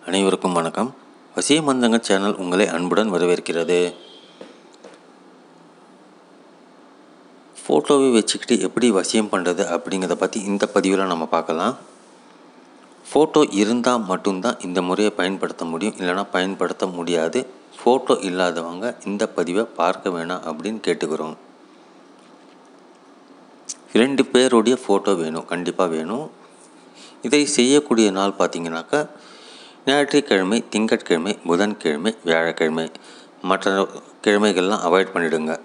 அனைவருக்கும் வணக்கம். வசியமந்தங்க சேனல் உங்களை அன்புடன் வரவேற்கிறது. ஃபோட்டோவை வச்சுக்கிட்டு எப்படி வசியம் பண்ணுறது அப்படிங்கிறத பற்றி இந்த பதிவில் நம்ம பார்க்கலாம். ஃபோட்டோ இருந்தால் மட்டும்தான் இந்த முறையை பயன்படுத்த முடியும், இல்லைனா பயன்படுத்த முடியாது. ஃபோட்டோ இல்லாதவங்க இந்த பதிவை பார்க்க வேணாம் அப்படின்னு கேட்டுக்கிறோம். 2 பேருடைய ஃபோட்டோ வேணும், கண்டிப்பாக வேணும். இதை செய்யக்கூடிய நாள் பார்த்திங்கனாக்கா ஞாயிற்றுக்கிழமை, திங்கட்கிழமை, புதன்கிழமை, வியாழக்கிழமை. மற்ற கிழமைகள்லாம் அவாய்ட் பண்ணிவிடுங்க.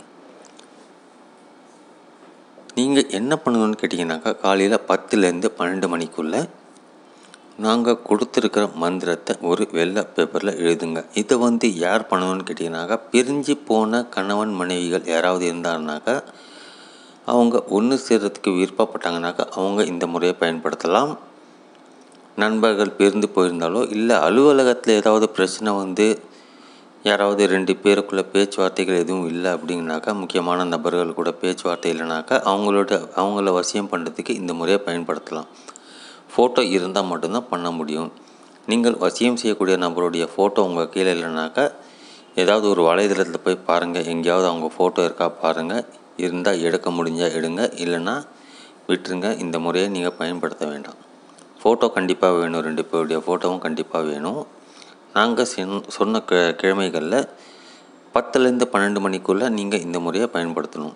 நீங்கள் என்ன பண்ணணும்னு கேட்டிங்கனாக்கா காலையில் 10லேருந்து 12 மணிக்குள்ளே நாங்கள் கொடுத்துருக்கிற மந்திரத்தை ஒரு வெள்ளை பேப்பரில் எழுதுங்க. இதை யார் பண்ணணும்னு கேட்டிங்கனாக்கா பிரிஞ்சு போன கணவன் மனைவிகள் யாராவது இருந்தாருனாக்கா அவங்க ஒன்று சேர்கிறதுக்கு விருப்பப்பட்டாங்கனாக்கா அவங்க இந்த முறையை பயன்படுத்தலாம். நண்பர்கள் பிரிந்து போயிருந்தாலோ இல்லை அலுவலகத்தில் ஏதாவது பிரச்சனை யாராவது 2 பேருக்குள்ளே பேச்சுவார்த்தைகள் எதுவும் இல்லை அப்படின்னாக்கா, முக்கியமான நபர்கள் கூட பேச்சுவார்த்தை இல்லைனாக்கா அவங்கள வசியம் பண்ணுறதுக்கு இந்த முறையை பயன்படுத்தலாம். ஃபோட்டோ இருந்தால் மட்டும்தான் பண்ண முடியும். நீங்கள் வசியம் செய்யக்கூடிய நபருடைய ஃபோட்டோ உங்கள் கீழே இல்லைனாக்கா ஏதாவது ஒரு வலைதளத்தில் போய் பாருங்கள், எங்கேயாவது அவங்க ஃபோட்டோ இருக்கா பாருங்கள். இருந்தால் எடுக்க முடிஞ்சால் எடுங்க, இல்லைன்னா விட்டுருங்க. இந்த முறையை நீங்கள் பயன்படுத்த வேண்டாம். ஃபோட்டோ கண்டிப்பாக வேணும், 2 பேருடைய ஃபோட்டோவும் கண்டிப்பாக வேணும். நாங்கள் சொன்ன கிழமைகளில் 10லேருந்து 12 மணிக்குள்ளே நீங்கள் இந்த முறையை பயன்படுத்தணும்.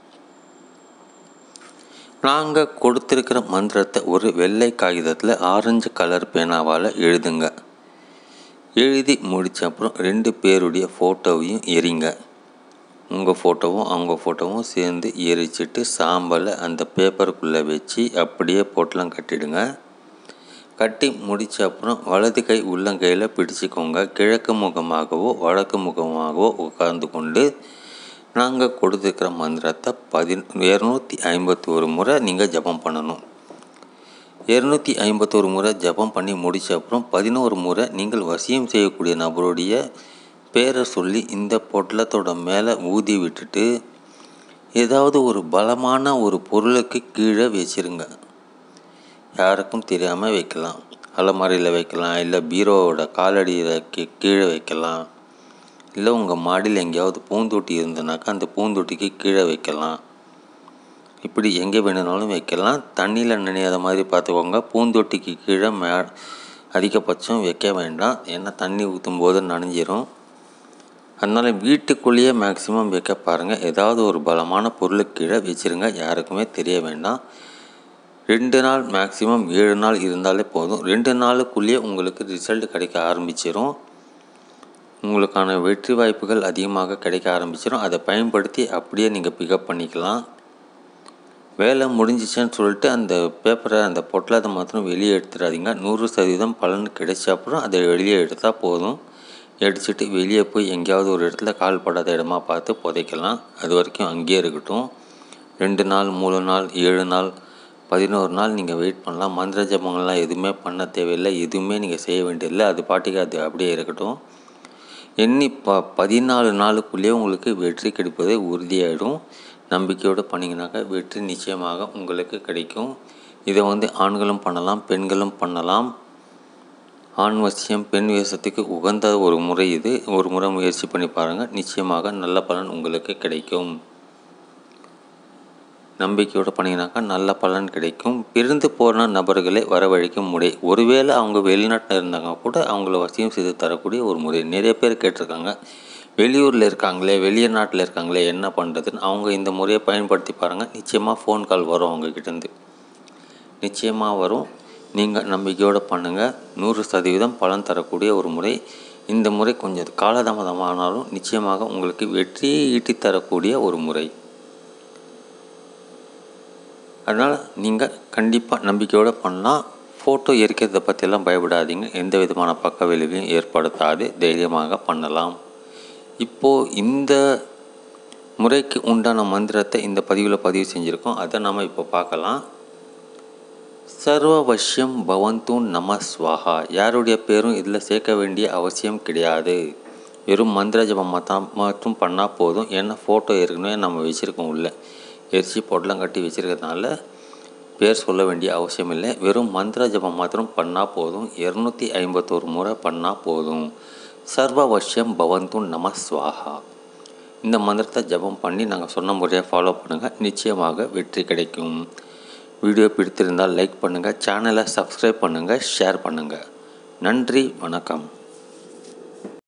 நாங்கள் கொடுத்துருக்கிற மந்திரத்தை ஒரு வெள்ளை காகிதத்தில் ஆரஞ்சு கலர் பேனாவால் எழுதுங்க. எழுதி முடித்த அப்புறம் 2 பேருடைய ஃபோட்டோவையும் எரிங்க. உங்கள் ஃபோட்டோவும் அவங்க ஃபோட்டோவும் சேர்ந்து எரிச்சிட்டு சாம்பலை அந்த பேப்பருக்குள்ளே வச்சு அப்படியே போட்டெலாம் கட்டிடுங்க. கட்டி முடித்த அப்புறம் வலது கை உள்ளங்கையில் பிடிச்சிக்கோங்க. கிழக்கு முகமாகவோ வடக்கு முகமாகவோ உட்கார்ந்து கொண்டு நாங்கள் கொடுத்துருக்கிற மந்திரத்தை 251 முறை நீங்கள் ஜபம் பண்ணணும். 251 முறை ஜபம் பண்ணி முடித்த அப்புறம் 11 முறை நீங்கள் வசியம் செய்யக்கூடிய நபருடைய பேரை சொல்லி இந்த பொட்டலத்தோட மேலே ஊதி விட்டுட்டு ஏதாவது ஒரு பலமான ஒரு பொருளுக்கு கீழே வச்சிருங்க. யாருக்கும் தெரியாமல் வைக்கலாம். அலமாரியில் வைக்கலாம், இல்லை பீரோவோட காலடியில் கீழே வைக்கலாம், இல்லை உங்கள் மாடியில் எங்கேயாவது பூந்தொட்டி இருந்ததுனாக்கா அந்த பூந்தொட்டிக்கு கீழே வைக்கலாம். இப்படி எங்கே வேணுனாலும் வைக்கலாம். தண்ணியில் நனையாத மாதிரி பார்த்துக்கோங்க. பூந்தொட்டிக்கு கீழே அதிகபட்சம் வைக்க வேண்டாம், ஏன்னா தண்ணி ஊற்றும் போது நனைஞ்சிரும். அதனால் வீட்டுக்குள்ளேயே மேக்ஸிமம் வைக்க பாருங்கள். ஏதாவது ஒரு பலமான பொருளுக்கு கீழே வச்சுருங்க, யாருக்குமே தெரிய வேண்டாம். 2 நாள் மேக்ஸிமம் 7 நாள் இருந்தாலே போதும். 2 நாளுக்குள்ளேயே உங்களுக்கு ரிசல்ட் கிடைக்க ஆரம்பிச்சிடும். உங்களுக்கான வெற்றி வாய்ப்புகள் அதிகமாக கிடைக்க ஆரம்பிச்சிடும். அதை பயன்படுத்தி அப்படியே நீங்கள் பிக்கப் பண்ணிக்கலாம். வேலை முடிஞ்சிச்சுன்னு சொல்லிட்டு அந்த பேப்பரை அந்த பொட்டலத்தை மாத்திரம் வெளியே எடுத்துடாதீங்க. 100% பலன் கிடைச்ச அப்புறம் அதை வெளியே எடுத்தால் போதும். எடுத்துட்டு வெளியே போய் எங்கேயாவது ஒரு இடத்துல கால் படாத இடமா பார்த்து புதைக்கலாம். அது வரைக்கும் அங்கேயே இருக்கட்டும். 2 நாள், 3 நாள், 7 நாள், 11 நாள் நீங்கள் வெயிட் பண்ணலாம். மந்திர ஜபங்கள்லாம் எதுவுமே பண்ண தேவையில்லை, எதுவுமே நீங்கள் செய்ய வேண்டியதில்லை. அது பாட்டுக்கு அது அப்படியே இருக்கட்டும். எண்ணி 14 நாளுக்குள்ளேயே உங்களுக்கு வெற்றி கிடைப்பது உறுதியாகிடும். நம்பிக்கையோடு பண்ணிங்கனாக்கா வெற்றி நிச்சயமாக உங்களுக்கு கிடைக்கும். இதை ஆண்களும் பண்ணலாம், பெண்களும் பண்ணலாம். ஆண் வசியம் பெண் வேஷத்துக்கு உகந்த ஒரு முறை இது. ஒரு முறை முயற்சி பண்ணி பாருங்கள், நிச்சயமாக நல்ல பலன் உங்களுக்கு கிடைக்கும். நம்பிக்கையோடு பண்ணிங்கனாக்கா நல்ல பலன் கிடைக்கும். பிரிந்து போன நபர்களை வரவழைக்கும் முறை. ஒருவேளை அவங்க வெளிநாட்டில் இருந்தாங்க கூட அவங்கள வசியம் செய்து தரக்கூடிய ஒரு முறை. நிறைய பேர் கேட்டிருக்காங்க, வெளியூரில் இருக்காங்களே, வெளிநாட்டில் இருக்காங்களே, என்ன பண்ணுறதுன்னு. அவங்க இந்த முறையை பயன்படுத்தி பாருங்கள். நிச்சயமாக ஃபோன் கால் வரும் அவங்கக்கிட்டேருந்து, நிச்சயமாக வரும். நீங்கள் நம்பிக்கையோடு பண்ணுங்கள். 100% பலன் தரக்கூடிய ஒரு முறை. இந்த முறை கொஞ்சம் காலதாமதமானாலும் நிச்சயமாக உங்களுக்கு வெற்றியை ஈட்டி தரக்கூடிய ஒரு முறை. அதனால் நீங்கள் கண்டிப்பாக நம்பிக்கையோடு பண்ணலாம். ஃபோட்டோ எரிக்கிறத பற்றியெல்லாம் பயப்படாதீங்க. எந்த விதமான பக்க விளைவையும் ஏற்படுத்தாது, தைரியமாக பண்ணலாம். இப்போது இந்த முறைக்கு உண்டான மந்திரத்தை இந்த பதிவில் பதிவு செஞ்சுருக்கோம். அதை நம்ம இப்போ பார்க்கலாம். சர்வவஷ்யம் பவந்து நம ஸ்வாஹா. யாருடைய பேரும் இதில் சேர்க்க வேண்டிய அவசியம் கிடையாது. வெறும் மந்திர ஜபம் மட்டும் பண்ணால் போதும். ஏன்னா ஃபோட்டோ ஏற்கனவே நம்ம வச்சுருக்கோம், உள்ள எரிச்சி பொட்டலம் கட்டி வச்சுருக்கிறதுனால பேர் சொல்ல வேண்டிய அவசியம் இல்லை. வெறும் மந்திர ஜபம் மாத்திரம் பண்ணால் போதும். 251 முறை பண்ணால் போதும். சர்வவஷ்யம் பவந்து நம ஸ்வாஹா. இந்த மந்திரத்தை ஜபம் பண்ணி நாங்கள் சொன்ன முறையை ஃபாலோ பண்ணுங்கள். நிச்சயமாக வெற்றி கிடைக்கும். வீடியோ பிடித்திருந்தால் லைக் பண்ணுங்கள், சேனலை சப்ஸ்கிரைப் பண்ணுங்கள், ஷேர் பண்ணுங்கள். நன்றி, வணக்கம்.